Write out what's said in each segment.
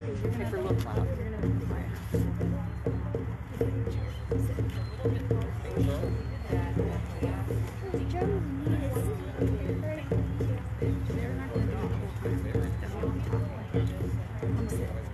Okay, for a little while. You're gonna be quiet. They're not gonna do it the whole time. That's what I'm talking. I'm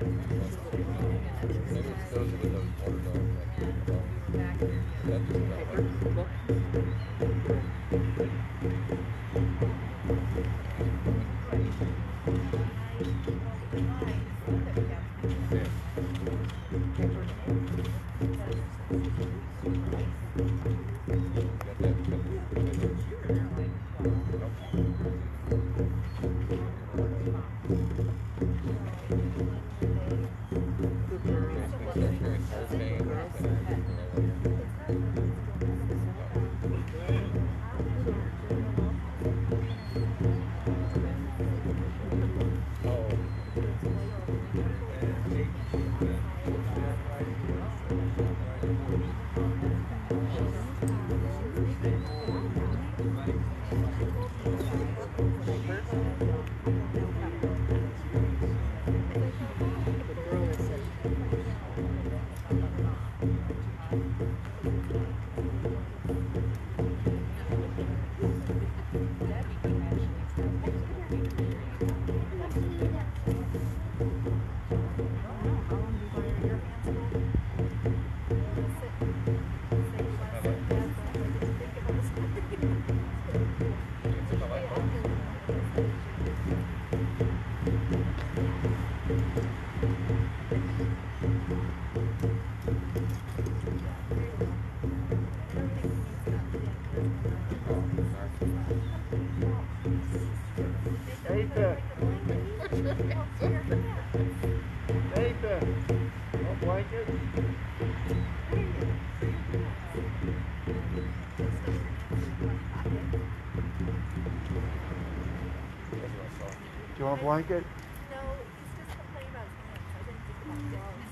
Do you want a blanket? No, he's just complaining about his hands. I didn't think about dogs.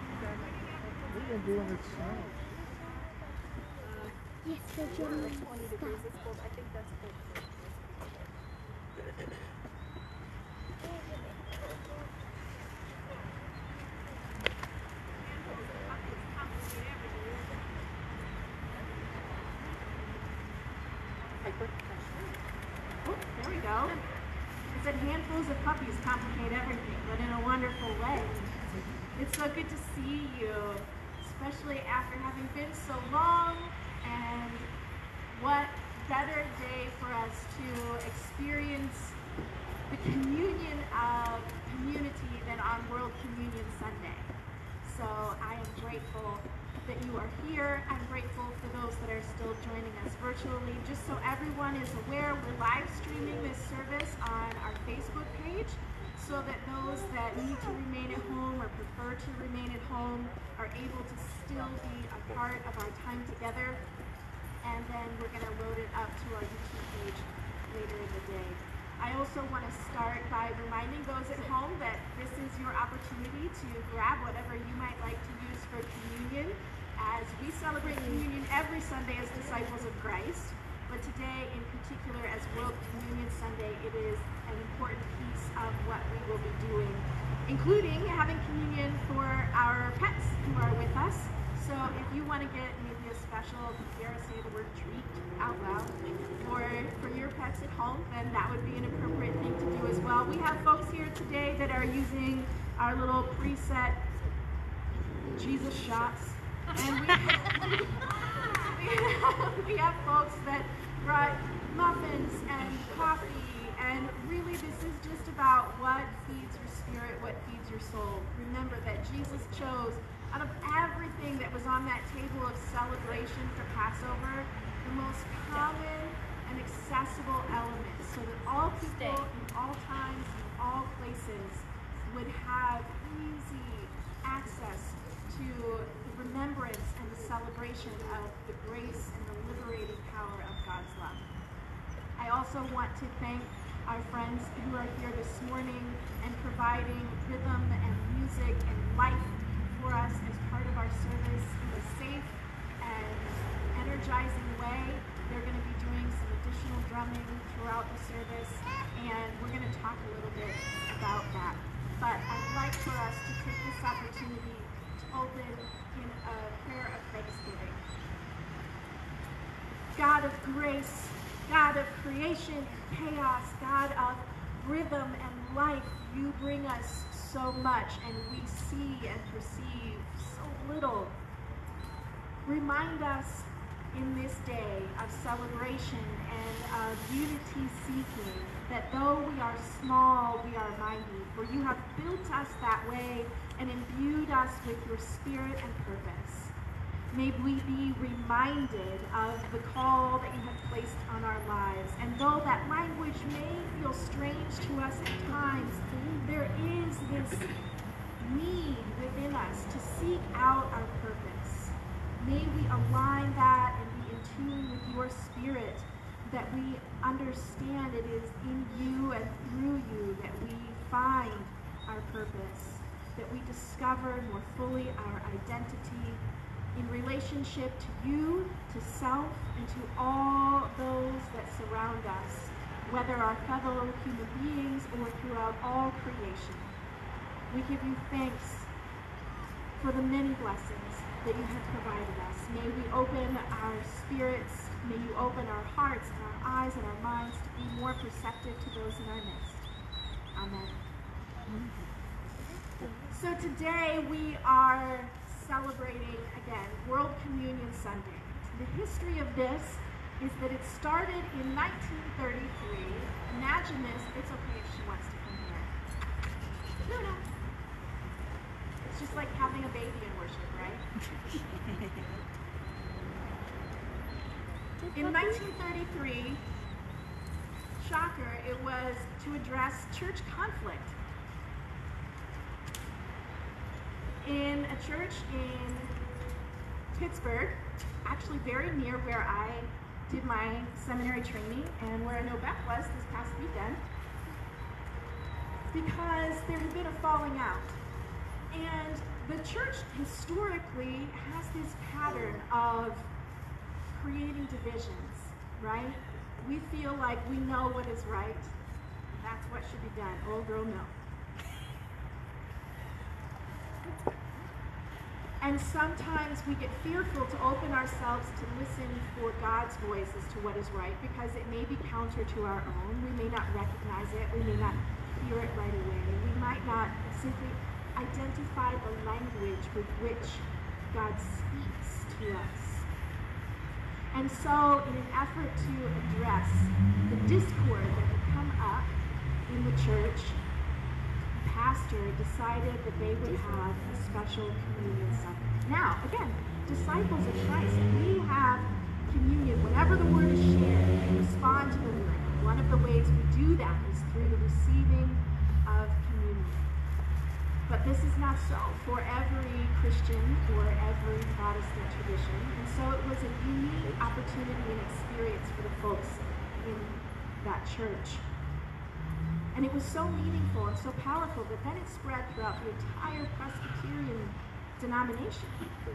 What are you doing in snow? Yes, they're doing Like 20 degrees. It's cold. I think that's cold. Oh, there we go. It said handfuls of puppies complicate everything, but in a wonderful way. It's so good to see you, especially after having been so long, and what better day for us to experience the communion of community than on World Communion Sunday. So I am grateful that you are here. I'm grateful for those that are still joining us virtually. Just so everyone is aware, we're live streaming this service on our Facebook page so that those that need to remain at home or prefer to remain at home are able to still be a part of our time together. And then we're going to load it up to our YouTube page later in the day. I also want to start by reminding those at home that this is your opportunity to grab whatever you might like to use for communion, as we celebrate communion every Sunday as disciples of Christ. But today in particular, as World Communion Sunday, it is an important piece of what we will be doing, including having communion for our pets who are with us. So if you want to get maybe a special, dare I say the word treat out loud, for your pets at home, then that would be an appropriate thing to do as well. We have folks here today that are using our little preset Jesus shots. And we have folks that brought muffins and coffee, and really this is just about what feeds your spirit, what feeds your soul. Remember that Jesus chose, out of everything that was on that table of celebration for Passover, the most common and accessible element, so that all people in all times, in all places, would have easy access to the remembrance and the celebration of the grace and the liberating power of God's love. I also want to thank our friends who are here this morning and providing rhythm and music and life for us as part of our service in a safe and energizing way. They're going to be doing some additional drumming throughout the service, and we're going to talk a little bit about that. But I'd like like for us to take this opportunity to open in a prayer of thanksgiving. God of grace, God of creation and chaos, God of rhythm and life, you bring us so much and we see and perceive so little. Remind us in this day of celebration and of unity seeking that though we are small, we are mighty, for you have built us that way and imbued us with your spirit and purpose. May we be reminded of the call that you have placed on our lives. And though that language may feel strange to us at times, there is this need within us to seek out our purpose. May we align that and be in tune with your spirit, that we understand it is in you and through you that we find our purpose, that we discover more fully our identity in relationship to you, to self, and to all those that surround us, whether our fellow human beings or throughout all creation. We give you thanks for the many blessings that you have provided us. May we open our spirits, may you open our hearts and our eyes and our minds to be more perceptive to those in our midst. Amen. So today we are celebrating, again, World Communion Sunday. The history of this is that it started in 1933. Imagine this. It's okay if she wants to come here. No. It's just like having a baby in worship, right? In 1933, shocker, it was to address church conflict. In a church in Pittsburgh, actually very near where I did my seminary training and where I know Beth was this past weekend, because there had been a falling out. And the church historically has this pattern of creating divisions, right? We feel like we know what is right. That's what should be done. Old girl, no. And sometimes we get fearful to open ourselves to listen for God's voice as to what is right, because it may be counter to our own. We may not recognize it. We may not hear it right away. We might not simply identify the language with which God speaks to us. And so, in an effort to address the discord that had come up in the church, pastor decided that they would have a special communion Sunday. Now, again, disciples of Christ, we have communion whenever the word is shared. We respond to the word. One of the ways we do that is through the receiving of communion. But this is not so for every Christian or every Protestant tradition. And so it was a unique opportunity and experience for the folks in that church. And it was so meaningful and so powerful that then it spread throughout the entire Presbyterian denomination.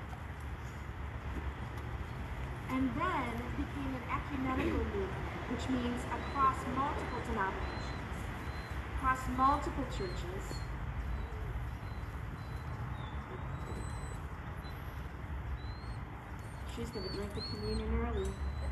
And then it became an ecumenical movement, which means across multiple denominations, across multiple churches. She's going to drink the communion early.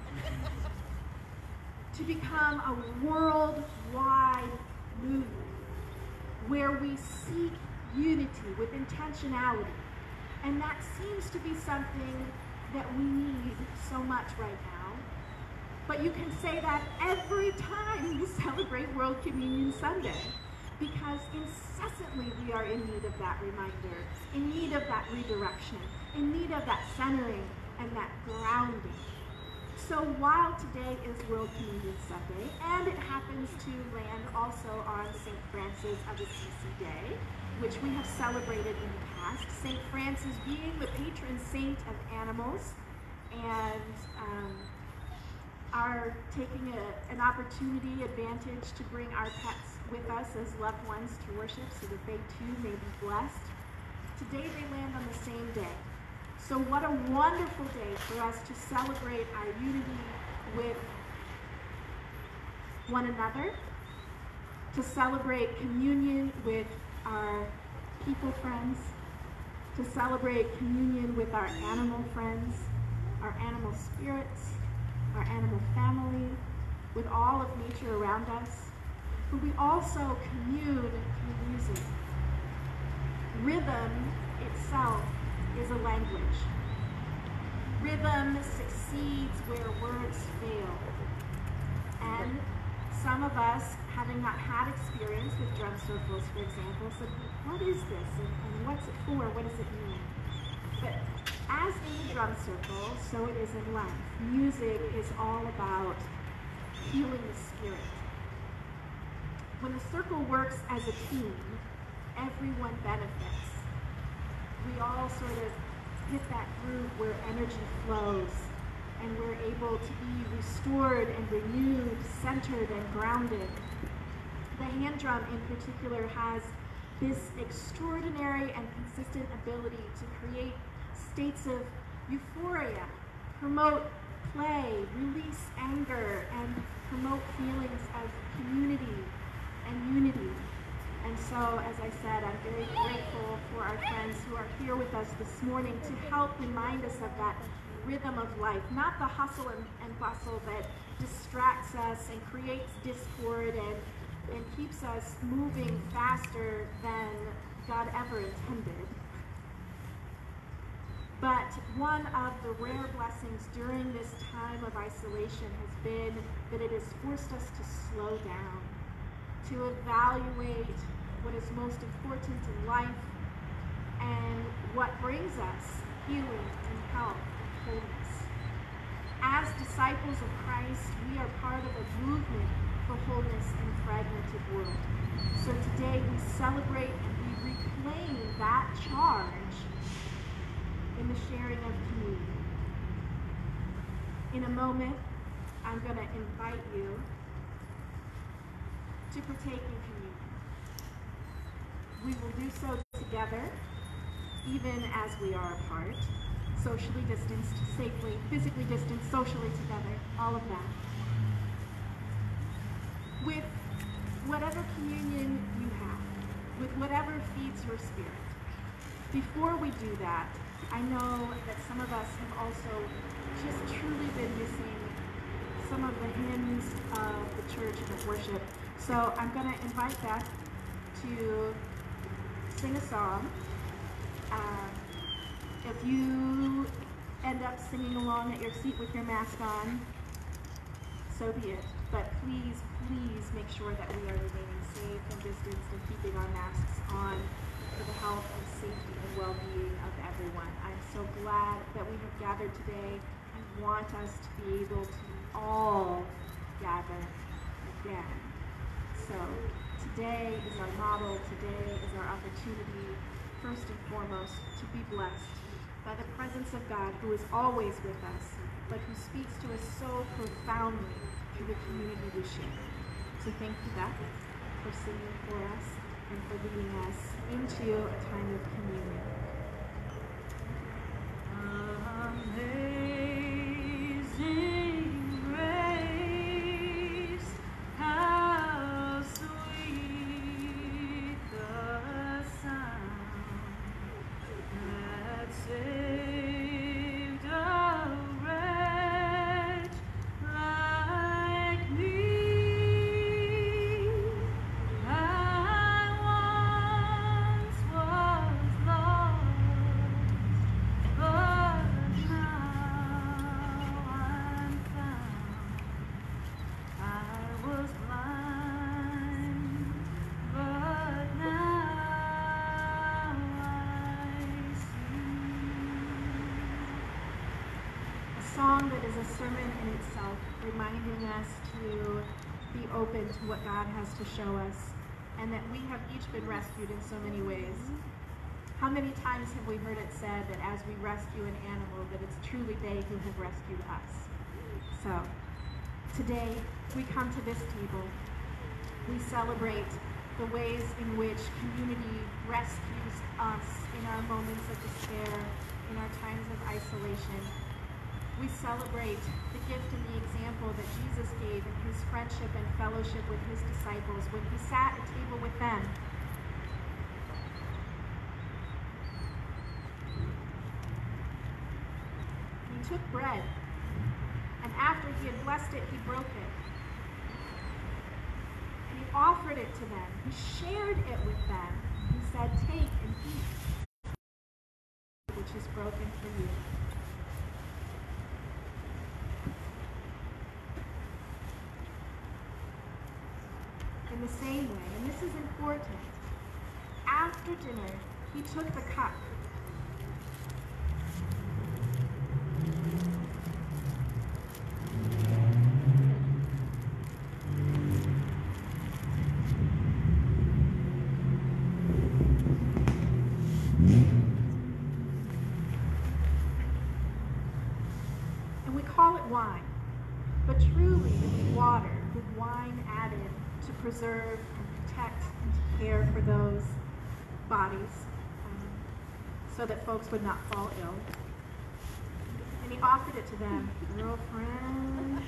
To become a worldwide movement where we seek unity with intentionality. And that seems to be something that we need so much right now. But you can say that every time you celebrate World Communion Sunday, because incessantly we are in need of that reminder, in need of that redirection, in need of that centering and that grounding. So while today is World Communion Sunday, and it happens to land also on St. Francis of Assisi Day, which we have celebrated in the past, St. Francis being the patron saint of animals, and are taking an opportunity, advantage to bring our pets with us as loved ones to worship so that they too may be blessed. Today they land on the same day. So what a wonderful day for us to celebrate our unity with one another, to celebrate communion with our people friends, to celebrate communion with our animal friends, our animal spirits, our animal family, with all of nature around us, but we also commune through music. Rhythm itself is a language. Rhythm succeeds where words fail. And some of us, having not had experience with drum circles, for example, said, what is this and what's it for? What does it mean? But as in the drum circle, so it is in life. Music is all about healing the spirit. When the circle works as a team, everyone benefits. We all sort of hit that groove where energy flows, and we're able to be restored and renewed, centered and grounded. The hand drum in particular has this extraordinary and consistent ability to create states of euphoria, promote play, release anger, and promote feelings of community and unity. And so, as I said, I'm very grateful for our friends who are here with us this morning to help remind us of that rhythm of life, not the hustle and bustle that distracts us and creates discord and keeps us moving faster than God ever intended. But one of the rare blessings during this time of isolation has been that it has forced us to slow down, to evaluate what is most important in life and what brings us healing and health and wholeness. As disciples of Christ, we are part of a movement for wholeness in a fragmented world. So today we celebrate and we reclaim that charge in the sharing of communion. In a moment, I'm going to invite you to partake in communion. We will do so together, even as we are apart, socially distanced, safely, physically distanced, socially together, all of that. With whatever communion you have, with whatever feeds your spirit. Before we do that, I know that some of us have also just truly been missing some of the hymns of the church and of worship. So I'm going to invite Beth to sing a song. If you end up singing along at your seat with your mask on, so be it. But please, please make sure that we are remaining safe and distanced and keeping our masks on for the health and safety and well-being of everyone. I'm so glad that we have gathered today. I want us to be able to all gather again. So today is our model, today is our opportunity, first and foremost, to be blessed by the presence of God who is always with us, but who speaks to us so profoundly through the community we share. So thank you, Beth, for singing for us and for leading us into a time of communion. Amazing grace, how sweet the sound that saved a wretch like me. I once was lost, but now I'm found. I was blind, but now I see. A song that is a sermon in itself, reminding us to be open to what God has to show us, and that we have each been rescued in so many ways. How many times have we heard it said that as we rescue an animal, that it's truly they who have rescued us? So, today we come to this table. We celebrate the ways in which community rescues us in our moments of despair, in our times of isolation. We celebrate the gift and the example that Jesus gave in his friendship and fellowship with his disciples when he sat at table with them. took bread, and after he had blessed it, he broke it. And he offered it to them. He shared it with them. He said, "Take and eat, which is broken for you." In the same way, and this is important, after dinner, he took the cup. And we call it wine, but truly it's water with wine added to preserve and protect and to care for those bodies, so that folks would not fall ill. And he offered it to them. Girlfriend,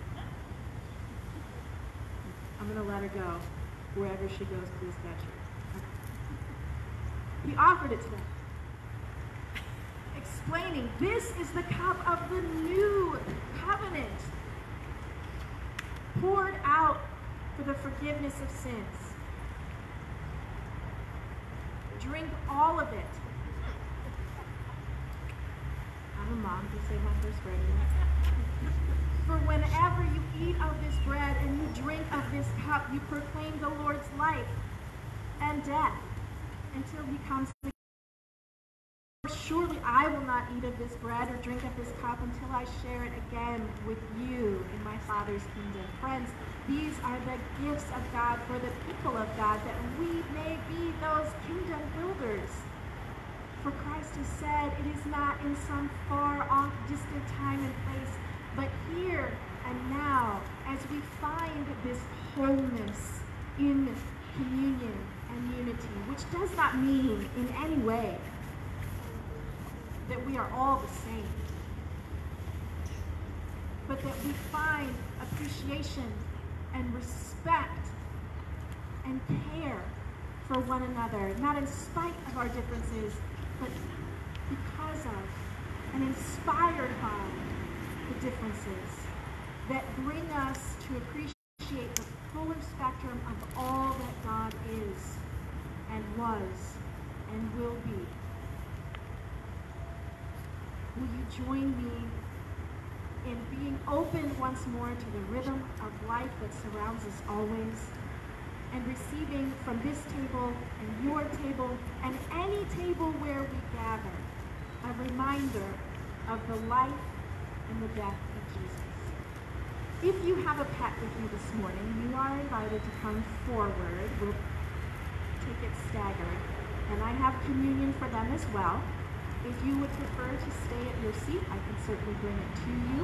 I'm going to let her go. Wherever she goes, please fetch her. Okay. He offered it to them, explaining, this is the cup of the new covenant, poured out for the forgiveness of sins. Drink all of it. I'm a mom, to say my first grade. For whenever you eat of this bread and you drink of this cup, you proclaim the Lord's life and death until he comes again. Surely I will not eat of this bread or drink of this cup until I share it again with you in my Father's kingdom. Friends, these are the gifts of God for the people of God, that we may be those kingdom builders. For Christ has said, it is not in some far off distant time and place, but here and now, as we find this wholeness in communion and unity, which does not mean in any way that we are all the same, but that we find appreciation and respect and care for one another, not in spite of our differences, but because of and inspired by the differences that bring us to appreciate the fuller spectrum of all that God is and was and will be. Will you join me in being open once more to the rhythm of life that surrounds us always, and receiving from this table and your table and any table where we gather a reminder of the life and the death of Jesus? If you have a pet with you this morning, you are invited to come forward. We'll take it staggered. And I have communion for them as well. If you would prefer to stay at your seat, I can certainly bring it to you.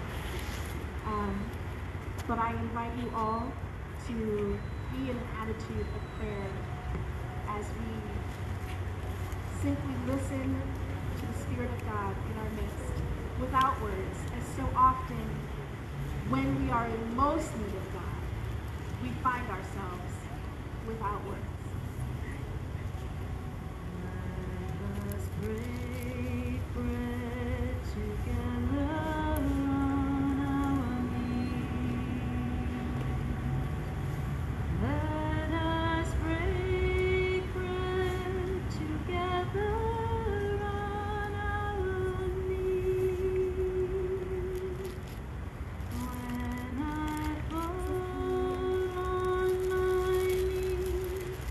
But I invite you all to be in an attitude of prayer as we simply listen to the Spirit of God in our midst without words, as so often when we are in most need of God, we find ourselves without words. Let us break bread together on our knees. Let us break bread together on our knees. When I fall on my knees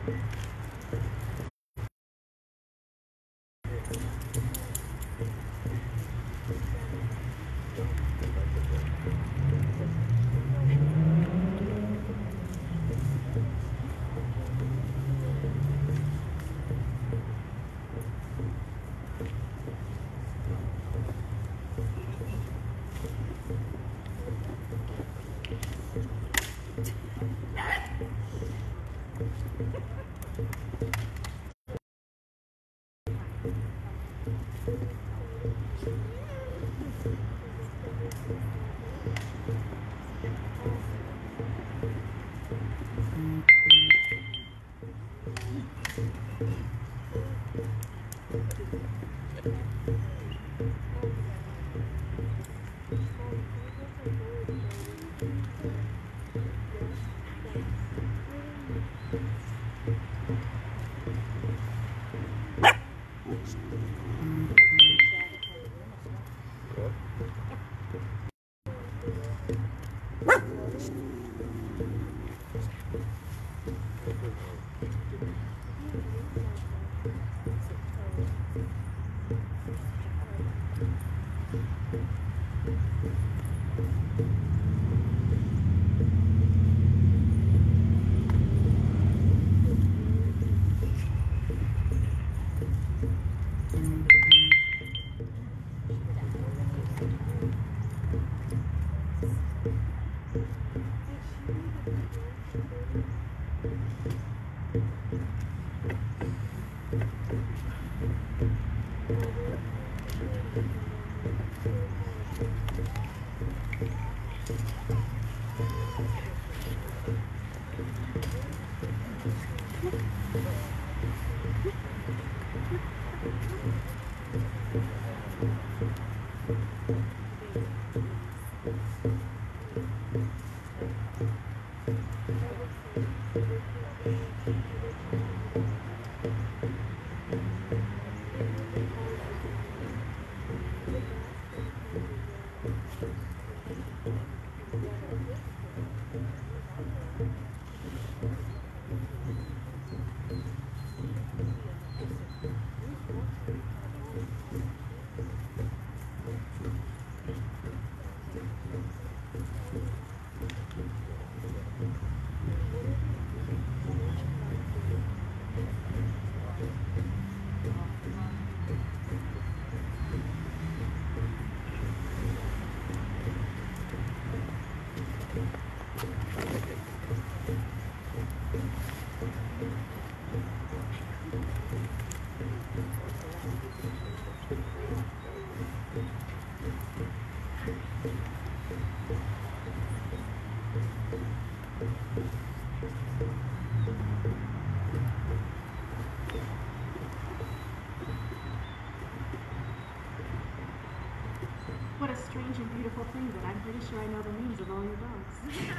What a strange and beautiful thing that I'm pretty sure I know the names of all your dogs.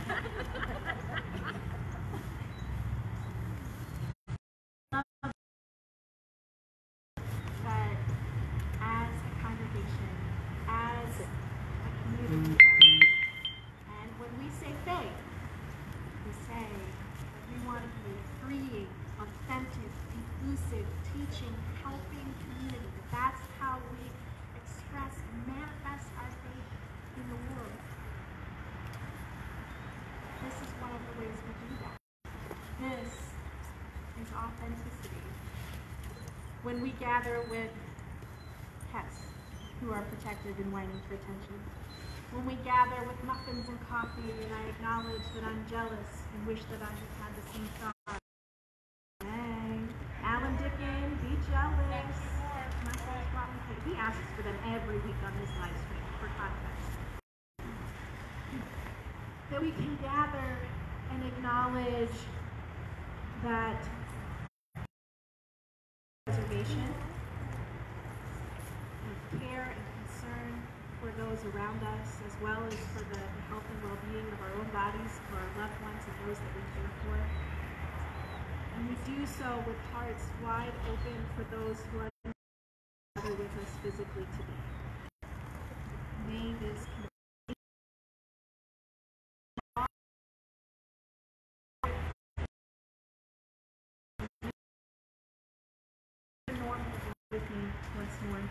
That as a congregation, as a community, and when we say faith, we say that we want to be a freeing, authentic, inclusive, teaching, helping community. That's how we express and manifest our faith in the world. This is one of the ways we do that. This is authenticity. When we gather with pets who are protected and whining for attention. When we gather with muffins and coffee and I acknowledge that I'm jealous and wish that I had had the same thought. Hey, Alan Dickin, be jealous. My friend brought me cake. He asks for them every week on his live stream for context. That we can gather and acknowledge that preservation and care and concern for those around us, as well as for the health and well-being of our own bodies, for our loved ones and those that we care for. And we do so with hearts wide open for those who are together with us physically today. May this with me once more.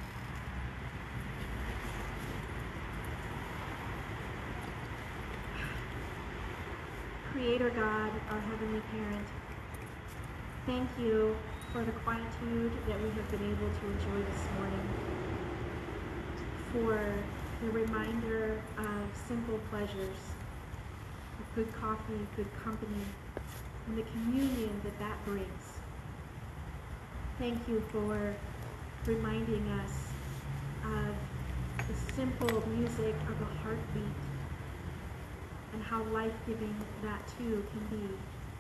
Creator God, our Heavenly Parent, thank you for the quietude that we have been able to enjoy this morning, for the reminder of simple pleasures, of good coffee, good company, and the communion that that brings. Thank you for reminding us of the simple music of a heartbeat and how life-giving that too can be.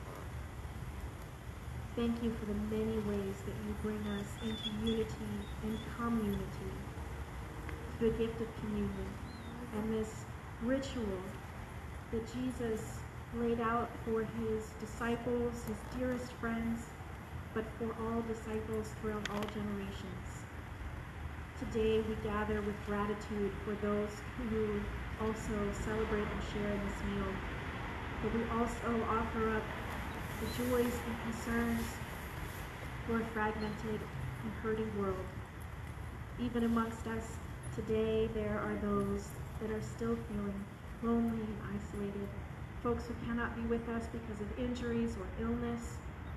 Thank you for the many ways that you bring us into unity and community, the gift of communion, and this ritual that Jesus laid out for his disciples, his dearest friends, but for all disciples throughout all generations. Today we gather with gratitude for those who also celebrate and share in this meal, but we also offer up the joys and concerns for a fragmented and hurting world. Even amongst us today, there are those that are still feeling lonely and isolated, folks who cannot be with us because of injuries or illness,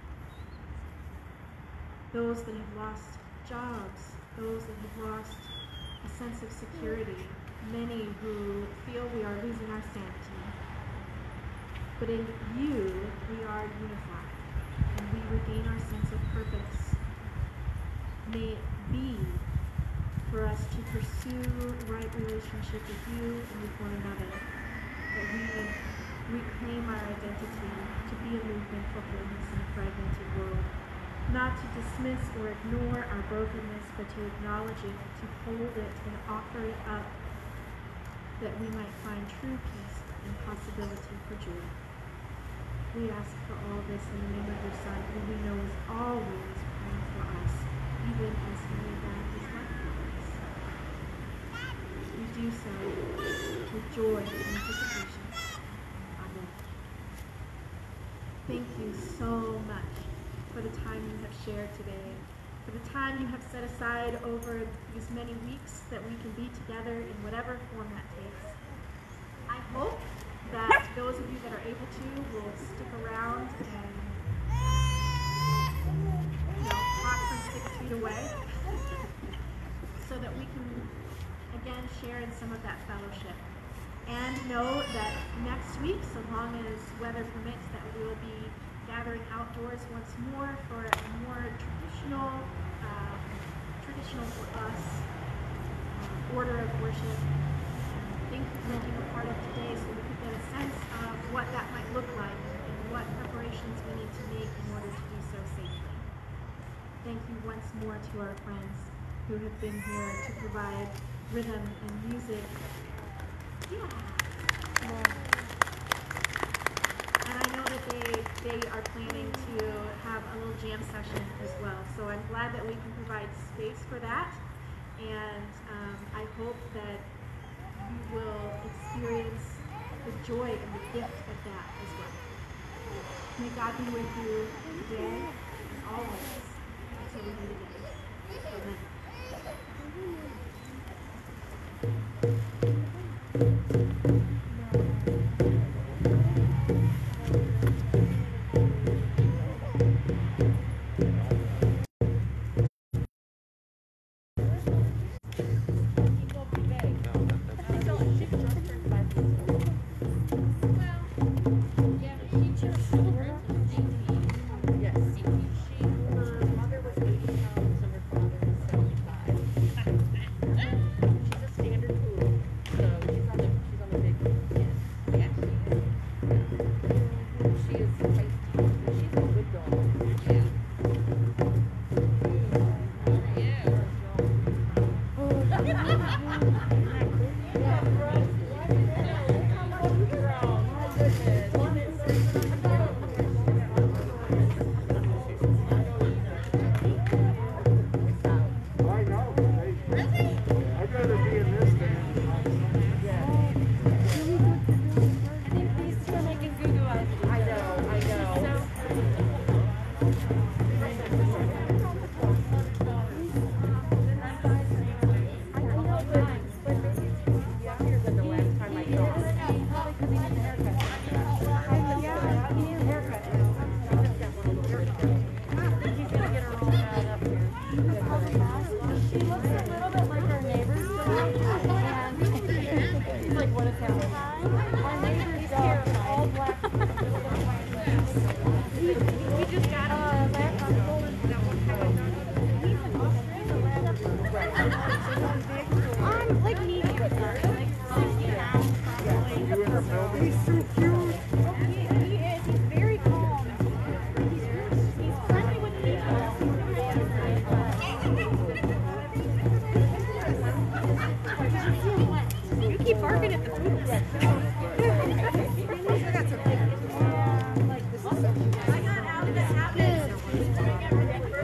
those that have lost jobs, those that have lost a sense of security, many who feel we are losing our sanity. But in you, we are unified, and we regain our sense of purpose. May it be for us to pursue right relationship with you and with one another, that we reclaim our identity to be a movement for wholeness in a fragmented world, not to dismiss or ignore our brokenness, but to acknowledge it, to hold it and offer it up, that we might find true peace and possibility for joy. We ask for all this in the name of your Son, who we know is always praying for us, even as he laid down his life for us. We do so with joy and anticipation. Amen. Thank you so much for the time you have shared today, for the time you have set aside over these many weeks that we can be together in whatever form that takes. I hope that those of you that are able to will stick around and talk from 6 feet away so that we can again share in some of that fellowship. And know that next week, so long as weather permits, that we will be gathering outdoors once more for a more traditional for us order of worship. Thank you for being a part of today, so we can get a sense of what that might look like and what preparations we need to make in order to do so safely. Thank you once more to our friends who have been here to provide rhythm and music. And I know that they are planning to have a little jam session as well. So I'm glad that we can provide space for that. And I hope that you will experience the joy and the gift of that as well. May God be with you today and always until we meet again. Amen.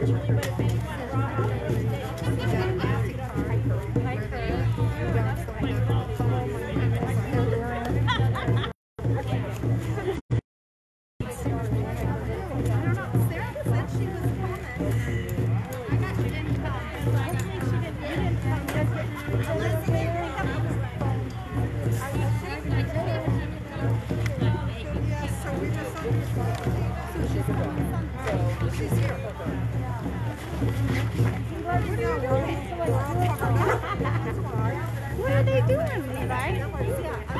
virtually, but if anyone brought out their like her. What are they doing, Levi?